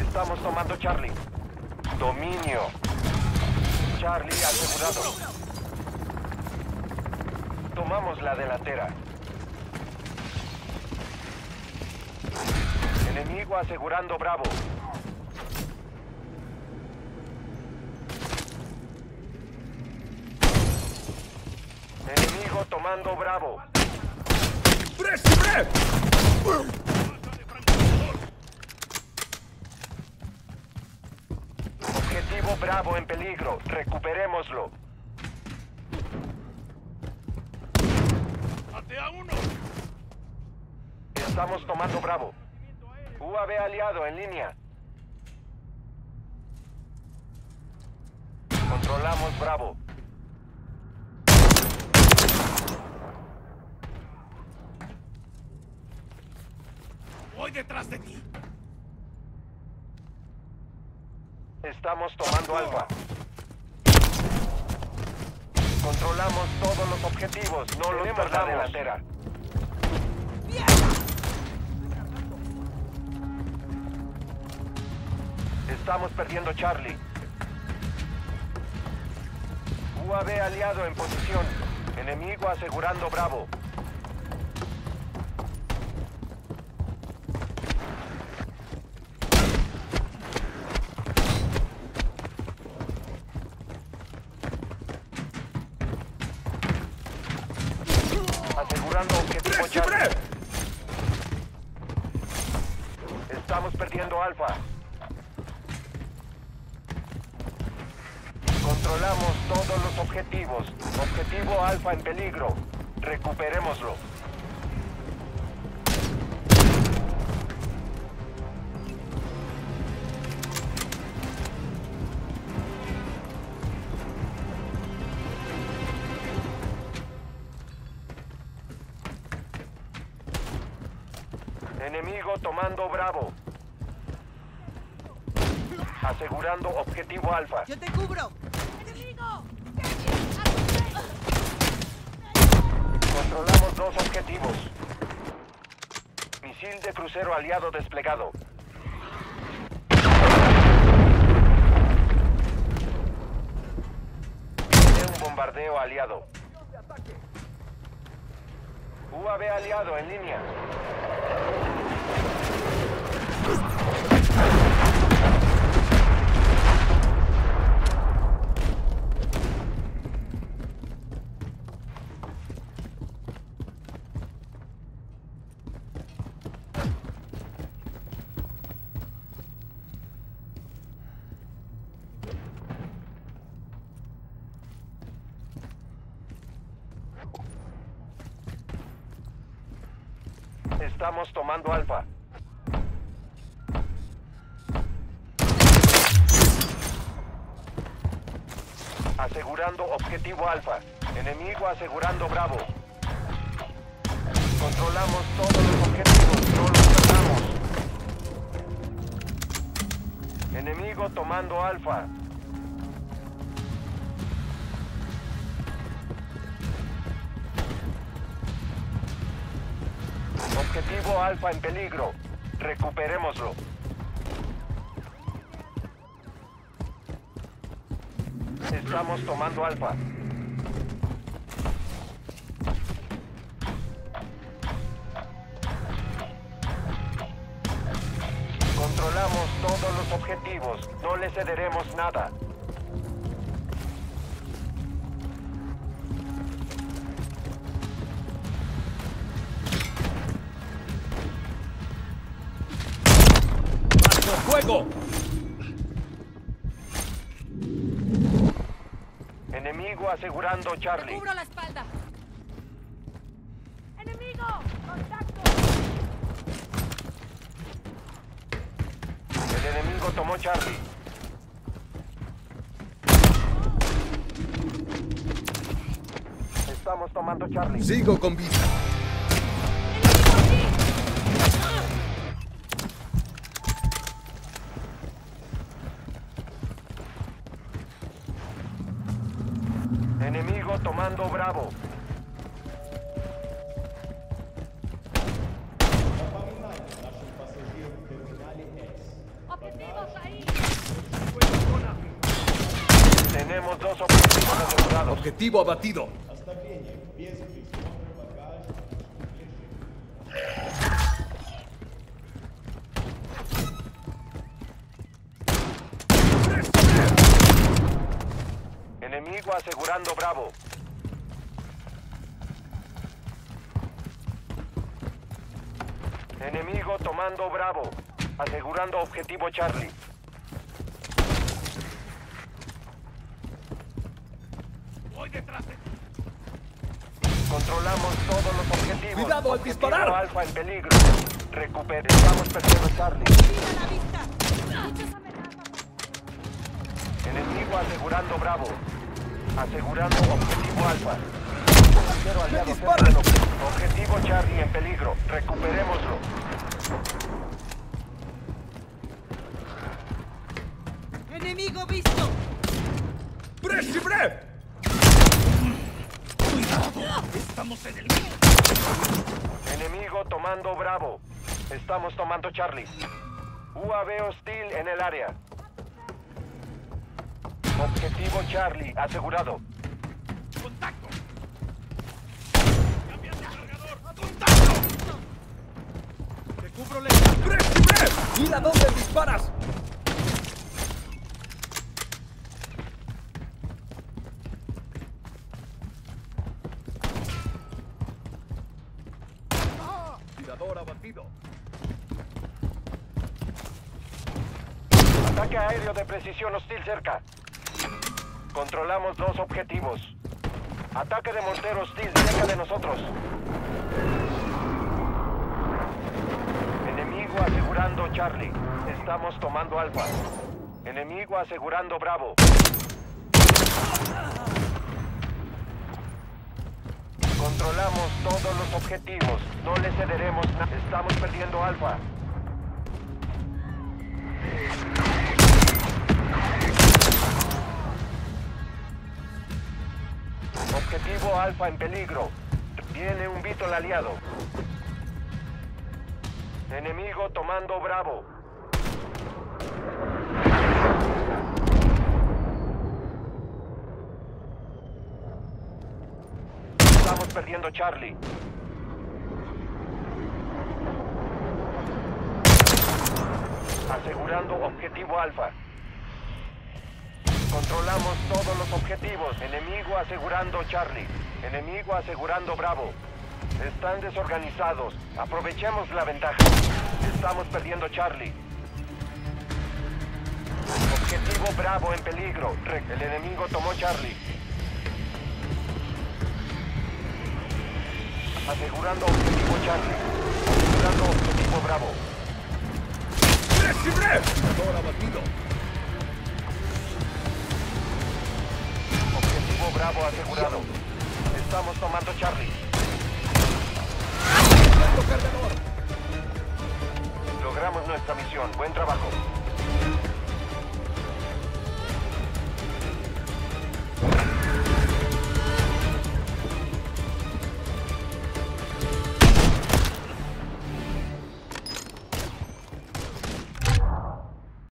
Estamos tomando Charlie. Dominio. Charlie asegurado. Tomamos la delantera. Enemigo asegurando Bravo. Enemigo tomando Bravo. Objetivo Bravo en peligro. Recuperémoslo. Estamos tomando Bravo. UAV aliado en línea. Controlamos Bravo. Voy detrás de ti. Estamos tomando Alfa. Controlamos todos los objetivos. No los perdamos. La delantera. Estamos perdiendo Charlie. UAV aliado en posición. Enemigo asegurando Bravo. Asegurando objetivo Charlie. Estamos perdiendo Alfa. Controlamos todos los objetivos. Objetivo Alfa en peligro. Recuperémoslo. Enemigo tomando Bravo. Asegurando objetivo Alfa. ¡Yo te cubro! ¡Enemigo! Controlamos dos objetivos. Misil de crucero aliado desplegado. Tiene un bombardeo aliado. UAV aliado en línea. Estamos tomando Alfa. Asegurando objetivo Alfa. Enemigo asegurando Bravo. Controlamos todos los objetivos. No los perdamos. Enemigo tomando Alfa. Objetivo Alfa en peligro. Recuperémoslo. Estamos tomando Alfa. Controlamos todos los objetivos. No le cederemos nada. ¡Fuego! Enemigo asegurando Charlie. ¡Cubro la espalda! ¡Enemigo! ¡Contacto! El enemigo tomó Charlie. Estamos tomando Charlie. Sigo con vida. Enemigo tomando Bravo. ¡Objetivos ahí! Tenemos 2 objetivos asegurados. Objetivo abatido. Enemigo asegurando Bravo. Enemigo tomando Bravo. Asegurando objetivo Charlie. Voy detrás de ti. Controlamos todos los objetivos. ¡Cuidado al Objetivo disparar! Alfa en peligro. Estamos perdiendo Charlie. ¡Mira la vista! Muchas amenazas. Enemigo asegurando Bravo. Asegurando objetivo Alfa. Tercero aliado disparan! cerca del objetivo Charlie en peligro. Recuperémoslo. ¡Enemigo visto! ¡Presibre! ¡Cuidado! ¡Estamos en el mío! Enemigo tomando Bravo. Estamos tomando Charlie. UAV hostil en el área. Objetivo Charlie asegurado. ¡Contacto! ¡Cambia de cargador! ¡Contacto! ¡Te cubro lejos! ¡Presibre! ¡Mira dónde disparas! Tirador abatido. Ataque aéreo de precisión hostil cerca. Controlamos 2 objetivos. Ataque de mortero hostil cerca de nosotros. Enemigo asegurando Charlie. Estamos tomando Alfa. Enemigo asegurando Bravo. Controlamos todos los objetivos. No le cederemos nada. Estamos perdiendo Alfa. Objetivo Alfa en peligro. Tiene un Beetle aliado. Enemigo tomando Bravo. Estamos perdiendo Charlie. Asegurando objetivo Alfa. Controlamos todos los objetivos. Enemigo asegurando Charlie. Enemigo asegurando Bravo. Están desorganizados. Aprovechemos la ventaja. Estamos perdiendo Charlie. Objetivo Bravo en peligro. El enemigo tomó Charlie. Asegurando objetivo Charlie. Asegurando objetivo Bravo. ¡Presibre! Tirador abatido. Objetivo Bravo asegurado. Estamos tomando Charlie. ¡Cargador! Logramos nuestra misión. Buen trabajo.